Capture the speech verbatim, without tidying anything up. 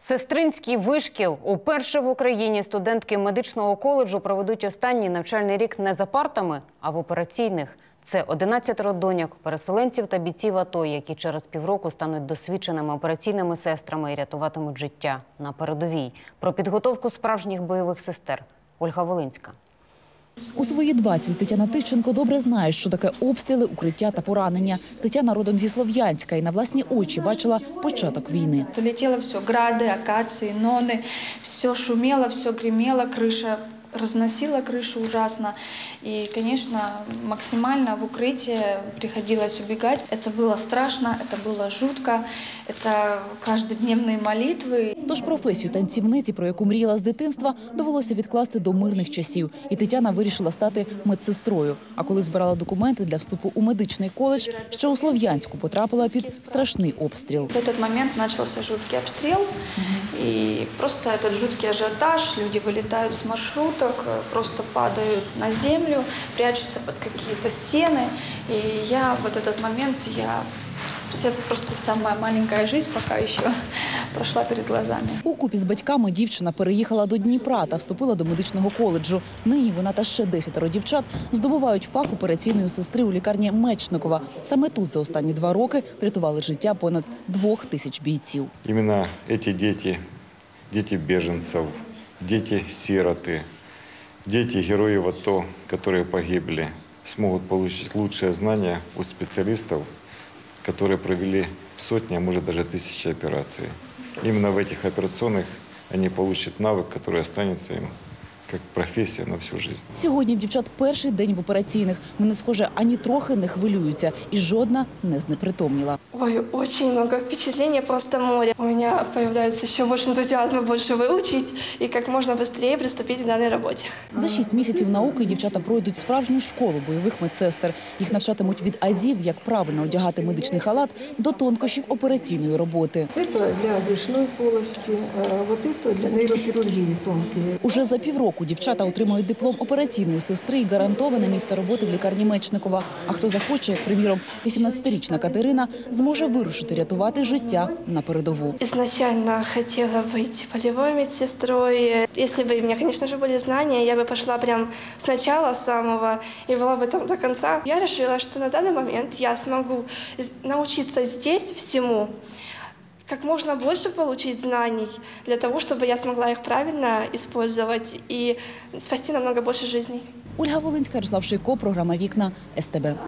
Сестринський вишкіл. Уперше в Україні студентки медичного коледжу проведуть останній навчальний рік не за партами, а в операційних. Це одинадцятеро доньок, переселенців та бійців АТО, які через півроку стануть досвідченими операційними сестрами і рятуватимуть життя на передовій. Про підготовку справжніх бойових сестер Ольга Волинська. У свої двадцять Тетяна Тищенко добре знає, що таке обстріли, укриття та поранення. Тетяна родом зі Слов'янська і на власні очі бачила початок війни. Летело все, гради, акації, нони, все шумело, все гремело, криша разносила крышу ужасно. И, конечно, максимально в укрытие приходилось убегать. Это было страшно, это было жутко, это каждодневные молитвы. Тож професію танцівниці, про яку мріяла з дитинства, довелося відкласти до мирних часів. І Тетяна вирішила стати медсестрою. А коли збирала документи для вступу у медичний коледж, ще у Слов'янську потрапила під страшний обстріл. В этот момент начался жуткий обстрел. И просто этот жуткий ажиотаж, люди вылетают с маршруток, просто падают на землю, прячутся под какие-то стены. И я в этот момент, я все, просто вся моя маленькая жизнь пока еще прошла перед глазами. Укупі з батьками дівчина переїхала до Дніпра та вступила до медичного коледжу. Нині вона та ще десятеро дівчат здобувають фах операційної сестри у лікарні Мечникова. Саме тут за останні два роки врятували життя понад двох тисяч бійців. Іменно ці діти, діти біженців, діти-сироти, діти героїв АТО, які погибли, зможуть отримати кращі знання у спеціалістів, которые провели сотни, а может даже тысячи операций. Именно в этих операционных они получат навык, который останется им як професія на всю життя. Сьогодні в дівчат перший день в операційних. Вони, схоже, ані трохи не хвилюються. І жодна не знепритомніла. Ой, очень много впечатлений, просто море. У меня появляется еще больше энтузиазма, больше выучить и как можно быстрее приступить к данной работе. За шість місяців науки дівчата пройдуть справжню школу бойових медсестер. Їх навчатимуть від азів, як правильно одягати медичний халат, до тонкощів операційної роботи. Це для брюшної полості, а це для нейрохірургії тонкі. Уже за півроку дівчата отримують диплом операційної сестри і гарантоване місце роботи в лікарні Мечникова. А хто захоче, як, приміром, вісімнадцятирічна Катерина, зможе вирушити рятувати життя на передову. Изначально хотела быть полевой медсестрой. Если бы у меня, конечно же, были знания, я бы пошла прям с начала самого и была бы там до конца. Я решила, что на данный момент я смогу научиться здесь всему, как можно больше получить знаний для того, чтобы я смогла их правильно использовать и спасти намного больше жизней. Ольга Волинська, Ярослав Шийко, програма «Вікна», ес те бе.